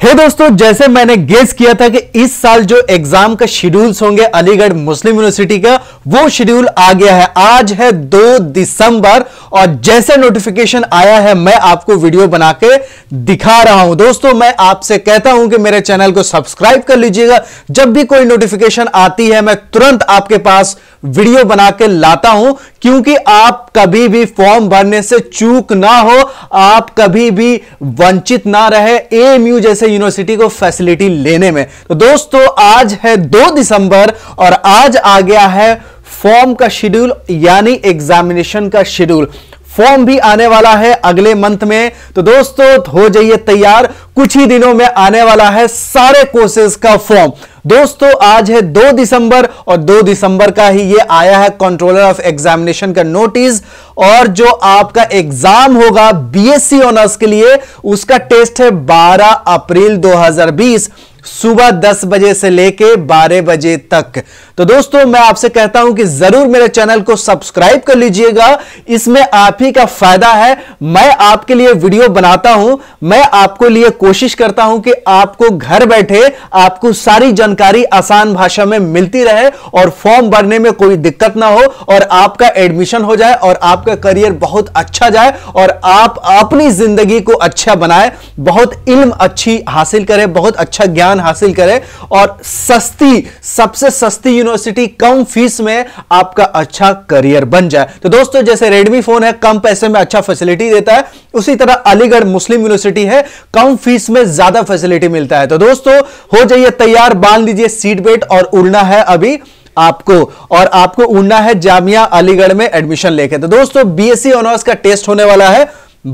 दोस्तों, जैसे मैंने गेस किया था कि इस साल जो एग्जाम का शेड्यूल्स होंगे अलीगढ़ मुस्लिम यूनिवर्सिटी का, वो शेड्यूल आ गया है। आज है 2 दिसंबर और जैसे नोटिफिकेशन आया है मैं आपको वीडियो बना के दिखा रहा हूं। दोस्तों, मैं आपसे कहता हूं कि मेरे चैनल को सब्सक्राइब कर लीजिएगा। जब भी कोई नोटिफिकेशन आती है मैं तुरंत आपके पास वीडियो बना के लाता हूं, क्योंकि आप कभी भी फॉर्म भरने से चूक ना हो, आप कभी भी वंचित ना रहे एएमयू जैसे यूनिवर्सिटी को फैसिलिटी लेने में। तो दोस्तों, आज है 2 दिसंबर और आज आ गया है फॉर्म का शेड्यूल, यानी एग्जामिनेशन का शेड्यूल। फॉर्म भी आने वाला है अगले मंथ में। तो दोस्तों, हो जाइए तैयार, कुछ ही दिनों में आने वाला है सारे कोर्सेज का फॉर्म। दोस्तों, आज है 2 दिसंबर और 2 दिसंबर का ही ये आया है कंट्रोलर ऑफ एग्जामिनेशन का नोटिस। और जो आपका एग्जाम होगा बीएससी ऑनर्स के लिए, उसका टेस्ट है 12 अप्रैल 2020 सुबह 10 बजे से लेके 12 बजे तक। तो दोस्तों, मैं आपसे कहता हूं कि जरूर मेरे चैनल को सब्सक्राइब कर लीजिएगा, इसमें आप ही का फायदा है। मैं आपके लिए वीडियो बनाता हूं, मैं आपको लिए कोशिश करता हूं कि आपको घर बैठे आपको सारी जानकारी आसान भाषा में मिलती रहे और फॉर्म भरने में कोई दिक्कत ना हो और आपका एडमिशन हो जाए और आपका करियर बहुत अच्छा जाए और आप अपनी जिंदगी को अच्छा बनाए, बहुत इल्म अच्छी हासिल करें, बहुत अच्छा ज्ञान हासिल करें और सस्ती, सबसे सस्ती यूनिवर्सिटी, कम फीस में आपका अच्छा करियर बन जाए। तो दोस्तों, जैसे रेडमी फोन है कम पैसे में अच्छा फैसिलिटी देता है, उसी तरह अलीगढ़ मुस्लिम यूनिवर्सिटी है कम फीस में ज्यादा फैसिलिटी मिलता है। तो दोस्तों, हो जाइए तैयार, बांध लीजिए सीट बेल्ट और उड़ना है अभी आपको, और आपको उड़ना है जामिया अलीगढ़ में एडमिशन लेके। तो दोस्तों, बीएससी ऑनर्स का टेस्ट होने वाला है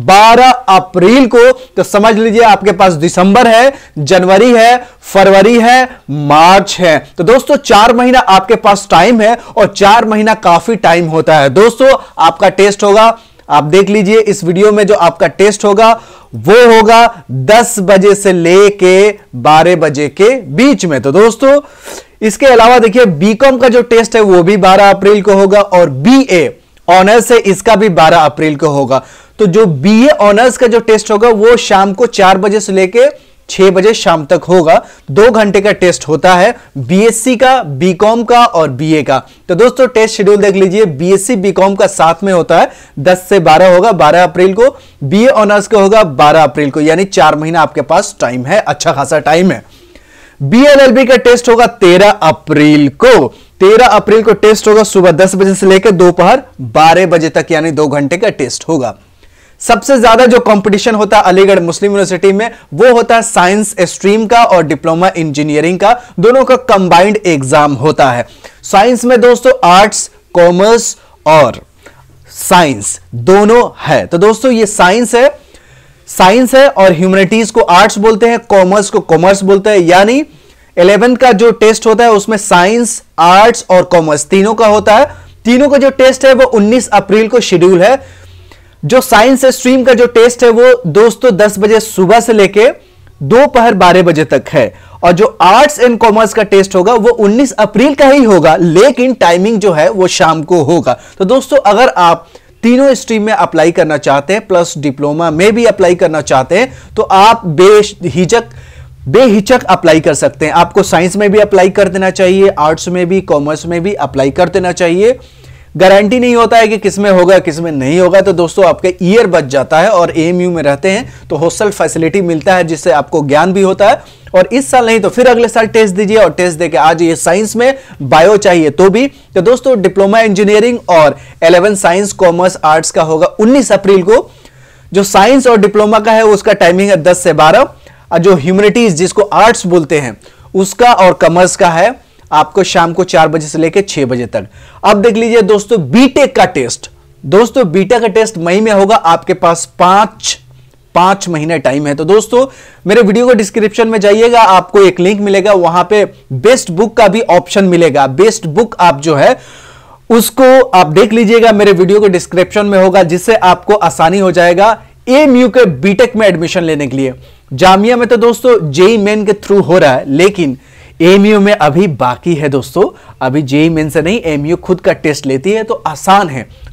12 अप्रैल को। तो समझ लीजिए आपके पास दिसंबर है, जनवरी है, फरवरी है, मार्च है। तो दोस्तों, 4 महीना आपके पास टाइम है और 4 महीना काफी टाइम होता है। दोस्तों, आपका टेस्ट होगा, आप देख लीजिए इस वीडियो में, जो आपका टेस्ट होगा वो होगा 10 बजे से लेके 12 बजे के बीच में। तो दोस्तों, इसके अलावा देखिए बीकॉम का जो टेस्ट है वो भी 12 अप्रैल को होगा और बीए ऑनर्स है इसका भी 12 अप्रैल को होगा। तो जो बीए ऑनर्स का जो टेस्ट होगा वो शाम को 4 बजे से लेके 6 बजे शाम तक होगा। 2 घंटे का टेस्ट होता है बीएससी का, बीकॉम का और बीए का। तो दोस्तों, टेस्ट शेड्यूल देख लीजिए, बीएससी बीकॉम का साथ में होता है, 10 से 12 होगा 12 अप्रैल को, बीए ऑनर्स का होगा 12 अप्रैल को, यानी 4 महीना आपके पास टाइम है, अच्छा खासा टाइम है। बीएलएलबी का टेस्ट होगा 13 अप्रैल को। 13 अप्रैल को टेस्ट होगा, सुबह 10 बजे से लेकर दोपहर 12 बजे तक, यानी 2 घंटे का टेस्ट होगा। सबसे ज्यादा जो कंपटीशन होता है अलीगढ़ मुस्लिम यूनिवर्सिटी में वो होता है साइंस स्ट्रीम का और डिप्लोमा इंजीनियरिंग का, दोनों का कंबाइंड एग्जाम होता है। साइंस में दोस्तों आर्ट्स, कॉमर्स और साइंस दोनों है। तो दोस्तों, ये साइंस है और ह्यूमैनिटीज को आर्ट्स बोलते हैं, कॉमर्स को कॉमर्स बोलते हैं। यानी 11th का जो टेस्ट होता है उसमें साइंस, आर्ट्स और कॉमर्स तीनों का होता है। तीनों का जो टेस्ट है वो 19 अप्रैल को शेड्यूल है। जो साइंस स्ट्रीम का जो टेस्ट है वो दोस्तों 10 बजे सुबह से लेके दोपहर 12 बजे तक है, और जो आर्ट्स एंड कॉमर्स का टेस्ट होगा वो 19 अप्रैल का ही होगा, लेकिन टाइमिंग जो है वो शाम को होगा। तो दोस्तों, अगर आप तीनों स्ट्रीम में अप्लाई करना चाहते हैं प्लस डिप्लोमा में भी अप्लाई करना चाहते हैं तो आप बेहिचक अप्लाई कर सकते हैं। आपको साइंस में भी अप्लाई कर देना चाहिए, आर्ट्स में भी, कॉमर्स में भी अप्लाई कर देना चाहिए। गारंटी नहीं होता है कि किसमें होगा किसमें नहीं होगा। तो दोस्तों, आपके ईयर बच जाता है और एएमयू में रहते हैं तो हॉस्टल फैसिलिटी मिलता है, जिससे आपको ज्ञान भी होता है। और इस साल नहीं तो फिर अगले साल टेस्ट दीजिए और टेस्ट देके आज ये साइंस में बायो चाहिए तो भी। तो दोस्तों, डिप्लोमा इंजीनियरिंग और 11 साइंस, कॉमर्स, आर्ट्स का होगा 19 अप्रैल को। जो साइंस और डिप्लोमा का है उसका टाइमिंग है 10 से 12, और जो ह्यूमैनिटीज जिसको आर्ट्स बोलते हैं उसका और कॉमर्स का है आपको शाम को 4 बजे से लेकर 6 बजे तक। अब देख लीजिए दोस्तों, बीटेक का टेस्ट। दोस्तों, बीटेक का टेस्ट मई में होगा, आपके पास 5 महीने टाइम है। तो दोस्तों, मेरे वीडियो को डिस्क्रिप्शन में जाइएगा, आपको एक लिंक मिलेगा, वहां पे बेस्ट बुक का भी ऑप्शन मिलेगा। बेस्ट बुक आप जो है उसको आप देख लीजिएगा, मेरे वीडियो को डिस्क्रिप्शन में होगा, जिससे आपको आसानी हो जाएगा एएमयू के बीटेक में एडमिशन लेने के लिए। जामिया में तो दोस्तों जेईई मेन के थ्रू हो रहा है, लेकिन एएमयू में अभी बाकी है दोस्तों। अभी जेईई मेन से नहीं, एएमयू खुद का टेस्ट लेती है, तो आसान है।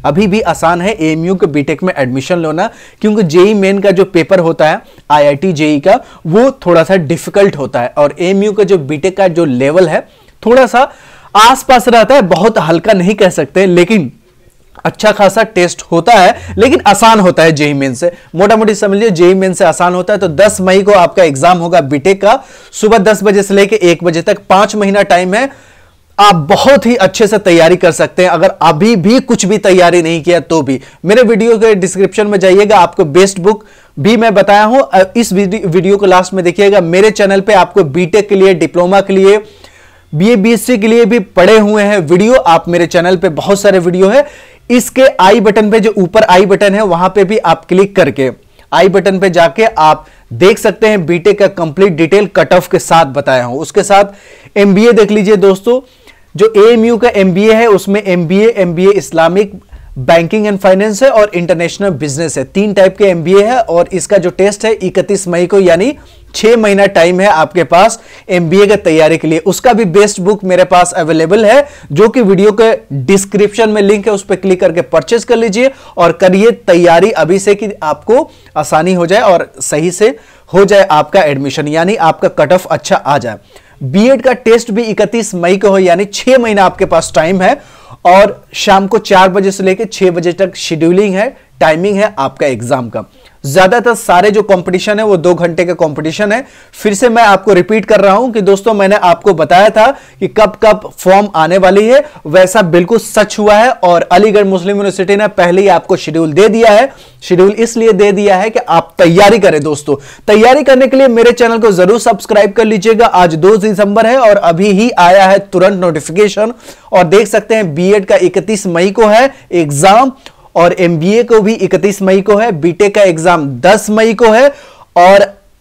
अभी भी आसान है एएमयू के बीटेक में एडमिशन लेना, क्योंकि जेई मेन का जो पेपर होता है आईआईटी जेई का वो थोड़ा सा डिफिकल्ट होता है, और एएमयू का जो बीटेक का जो लेवल है थोड़ा सा आसपास रहता है, बहुत हल्का नहीं कह सकते, लेकिन अच्छा खासा टेस्ट होता है, लेकिन आसान होता है जेई मेन से। मोटा मोटी समझ लीजिए जेई मेन से आसान होता है। तो 10 मई को आपका एग्जाम होगा बीटेक का, सुबह 10 बजे से लेकर 1 बजे तक, 5 महीना टाइम है। आप बहुत ही अच्छे से तैयारी कर सकते हैं। अगर अभी भी कुछ भी तैयारी नहीं किया तो भी मेरे वीडियो के डिस्क्रिप्शन में जाइएगा, आपको बेस्ट बुक भी मैं बताया हूं, इस वीडियो को लास्ट में देखिएगा। मेरे चैनल पे आपको बीटेक के लिए, डिप्लोमा के लिए, बीए बीएससी के लिए भी पड़े हुए हैं वीडियो। आप मेरे चैनल पे बहुत सारे वीडियो है। इसके आई बटन पे, जो ऊपर आई बटन है वहां पे भी आप क्लिक करके आई बटन पे जाके आप देख सकते हैं बीटेक का कंप्लीट डिटेल कट ऑफ के साथ बताया हूं। उसके साथ एमबीए देख लीजिए दोस्तों, जो एएमयू का एमबीए है उसमें MBA Islamic banking and finance है और इंटरनेशनल बिजनेस है। 3 टाइप के एमबीए है, और इसका जो टेस्ट है 31 मई को, यानी 6 महीना टाइम है आपके पास एमबीए की तैयारी के लिए। उसका भी बेस्ट बुक मेरे पास अवेलेबल है, जो कि वीडियो के डिस्क्रिप्शन में लिंक है, उस पर क्लिक करके परचेस कर लीजिए और करिए तैयारी अभी से, कि आपको आसानी हो जाए और सही से हो जाए आपका एडमिशन, यानी आपका कट ऑफ अच्छा आ जाए। बीएड का टेस्ट भी 31 मई को हो, यानी 6 महीना आपके पास टाइम है, और शाम को 4 बजे से लेकर 6 बजे तक शेड्यूलिंग है, टाइमिंग है आपका एग्जाम का। ज्यादातर सारे जो कंपटीशन है वो 2 घंटे का कंपटीशन है। फिर से मैं आपको रिपीट कर रहा हूं कि दोस्तों मैंने आपको बताया था कि कब कब फॉर्म आने वाली है, वैसा बिल्कुल सच हुआ है, और अलीगढ़ मुस्लिम यूनिवर्सिटी ने पहले ही आपको शेड्यूल दे दिया है। शेड्यूल इसलिए दे दिया है कि आप तैयारी करें दोस्तों। तैयारी करने के लिए मेरे चैनल को जरूर सब्सक्राइब कर लीजिएगा। आज 2 दिसंबर है और अभी ही आया है तुरंत नोटिफिकेशन, और देख सकते हैं बीएड का 31 मई को है एग्जाम, और एमबीए को भी 31 मई को है, बीटेक का एग्जाम 10 मई को है, और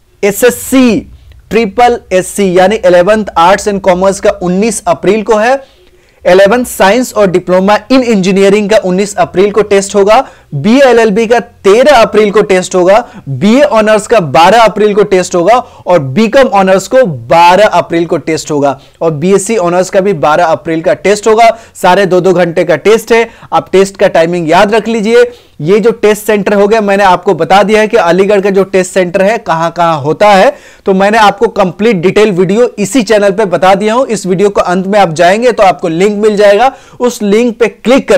एसएससी ट्रिपल एससी यानी 11th आर्ट्स एंड कॉमर्स का 19 अप्रैल को है। 11th साइंस और डिप्लोमा इन इंजीनियरिंग का 19 अप्रैल को टेस्ट होगा। बीए एलएलबी का 13 अप्रैल को टेस्ट होगा। बीए ऑनर्स का 12 अप्रैल को टेस्ट होगा, और बीकॉम ऑनर्स को 12 अप्रैल को टेस्ट होगा, और बीएससी ऑनर्स का भी 12 अप्रैल का टेस्ट होगा। सारे 2-2 घंटे का टेस्ट है। आप टेस्ट का टाइमिंग याद रख लीजिए। ये जो टेस्ट सेंटर हो गया, मैंने आपको बता दिया है कि अलीगढ़ का जो टेस्ट सेंटर है कहां कहां होता है, तो मैंने आपको कंप्लीट डिटेल वीडियो इसी चैनल पे बता दिया हूं। इस वीडियो को अंत में आप जाएंगे तो आपको लिंक मिल जाएगा, उस लिंक पे क्लिक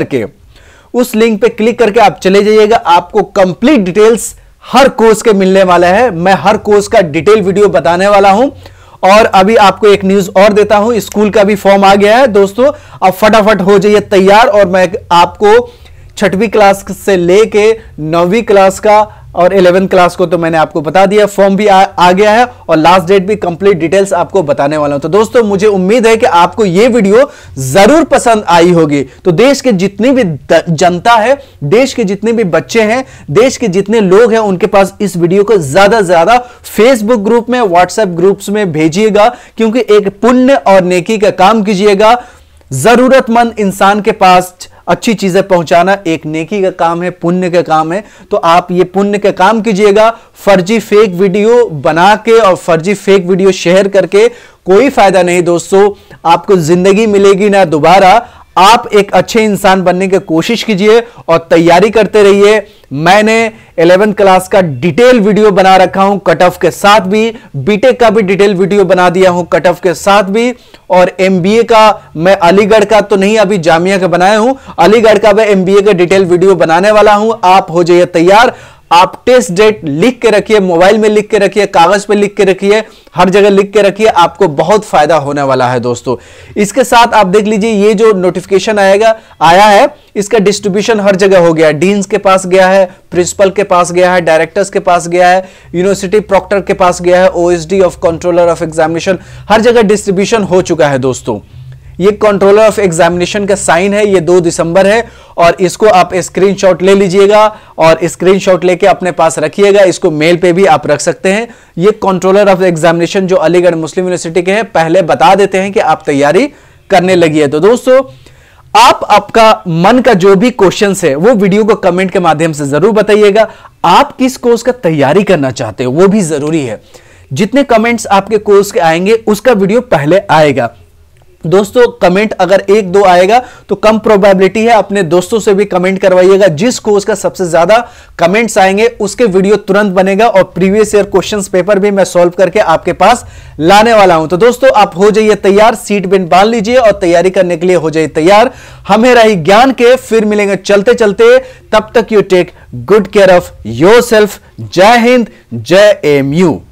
करके आप चले जाइएगा। आपको कंप्लीट डिटेल्स हर कोर्स के मिलने वाला है। मैं हर कोर्स का डिटेल वीडियो बताने वाला हूं। और अभी आपको एक न्यूज और देता हूं, स्कूल का भी फॉर्म आ गया है दोस्तों। अब फटाफट हो जाइए तैयार, और मैं आपको 6वीं क्लास से लेके 9वीं क्लास का और 11th क्लास को तो मैंने आपको बता दिया, फॉर्म भी आ गया है, और लास्ट डेट भी कंप्लीट डिटेल्स आपको बताने वाला हूं। तो दोस्तों मुझे उम्मीद है कि आपको यह वीडियो जरूर पसंद आई होगी। तो देश के जितनी भी जनता है, देश के जितने भी बच्चे हैं, देश के जितने लोग हैं, उनके पास इस वीडियो को ज्यादा से ज्यादा फेसबुक ग्रुप में, व्हाट्सएप ग्रुप्स में भेजिएगा, क्योंकि एक पुण्य और नेकी का काम कीजिएगा। जरूरतमंद इंसान के पास अच्छी चीजें पहुंचाना एक नेकी का काम है, पुण्य का काम है। तो आप ये पुण्य का काम कीजिएगा। फर्जी फेक वीडियो बना के और फर्जी फेक वीडियो शेयर करके कोई फायदा नहीं दोस्तों। आपको जिंदगी मिलेगी ना दोबारा। आप एक अच्छे इंसान बनने की कोशिश कीजिए और तैयारी करते रहिए। मैंने 11th क्लास का डिटेल वीडियो बना रखा हूं कट ऑफ के साथ भी, बीटेक का भी डिटेल वीडियो बना दिया हूं कट ऑफ के साथ भी, और एमबीए का मैं अलीगढ़ का तो नहीं, अभी जामिया का बनाया हूं, अलीगढ़ का मैं एमबीए का डिटेल वीडियो बनाने वाला हूं। आप हो जाइए तैयार। आप टेस्ट डेट लिख के रखिए, मोबाइल में लिख के रखिए, कागज पे लिख के रखिए, हर जगह लिख के रखिए। आपको बहुत फायदा होने वाला है दोस्तों। इसके साथ आप देख लीजिए, ये जो नोटिफिकेशन आया है, इसका डिस्ट्रीब्यूशन हर जगह हो गया। डीन्स के पास गया है, प्रिंसिपल के पास गया है, डायरेक्टर्स के पास गया है, यूनिवर्सिटी प्रॉक्टर के पास गया है, OSD of controller of examination, हर जगह डिस्ट्रीब्यूशन हो चुका है दोस्तों। ये कंट्रोलर ऑफ एग्जामिनेशन का साइन है, ये 2 दिसंबर है, और इसको आप स्क्रीनशॉट ले लीजिएगा और स्क्रीनशॉट लेके अपने पास रखिएगा। इसको मेल पे भी आप रख सकते हैं। ये कंट्रोलर ऑफ एग्जामिनेशन जो अलीगढ़ मुस्लिम यूनिवर्सिटी के हैं, पहले बता देते हैं कि आप तैयारी करने लगी है। तो दोस्तों आप आपका मन का जो भी क्वेश्चन है वो वीडियो को कमेंट के माध्यम से जरूर बताइएगा। आप किस कोर्स का तैयारी करना चाहते हो वो भी जरूरी है। जितने कमेंट्स आपके कोर्स के आएंगे उसका वीडियो पहले आएगा। दोस्तों कमेंट अगर एक दो आएगा तो कम प्रोबेबिलिटी है, अपने दोस्तों से भी कमेंट करवाइएगा। जिस कोर्स का सबसे ज्यादा कमेंट्स आएंगे उसके वीडियो तुरंत बनेगा और प्रीवियस ईयर क्वेश्चंस पेपर भी मैं सॉल्व करके आपके पास लाने वाला हूं। तो दोस्तों आप हो जाइए तैयार, सीट बेल्ट बांध लीजिए और तैयारी करने के लिए हो जाइए तैयार। हमें रही ज्ञान के, फिर मिलेंगे चलते चलते। तब तक you take good care of yourself. जय हिंद, जय एमयू।